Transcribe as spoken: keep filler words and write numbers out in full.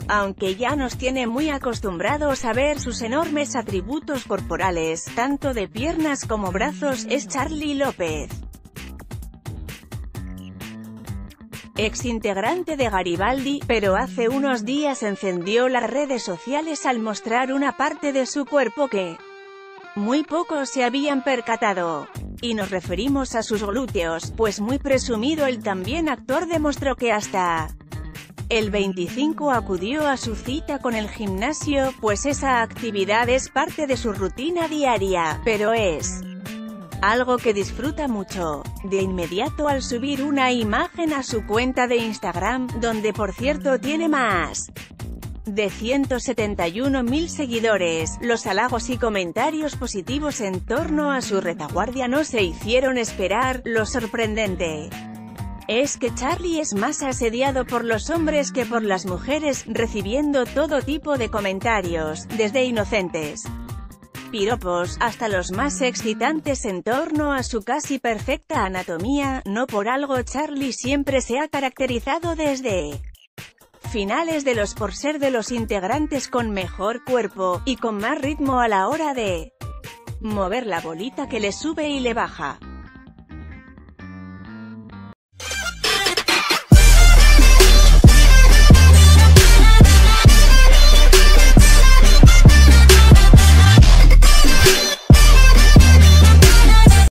Aunque ya nos tiene muy acostumbrados a ver sus enormes atributos corporales, tanto de piernas como brazos, es Charly López. Ex integrante de Garibaldi, pero hace unos días encendió las redes sociales al mostrar una parte de su cuerpo que muy pocos se habían percatado. Y nos referimos a sus glúteos, pues muy presumido el también actor demostró que hasta el veinticinco acudió a su cita con el gimnasio, pues esa actividad es parte de su rutina diaria, pero es algo que disfruta mucho. De inmediato al subir una imagen a su cuenta de Instagram, donde por cierto tiene más de ciento setenta y uno mil seguidores, los halagos y comentarios positivos en torno a su retaguardia no se hicieron esperar. Lo sorprendente es que Charly es más asediado por los hombres que por las mujeres, recibiendo todo tipo de comentarios, desde inocentes piropos, hasta los más excitantes en torno a su casi perfecta anatomía. No por algo Charly siempre se ha caracterizado desde finales de los por ser de los integrantes con mejor cuerpo, y con más ritmo a la hora de mover la bolita que le sube y le baja.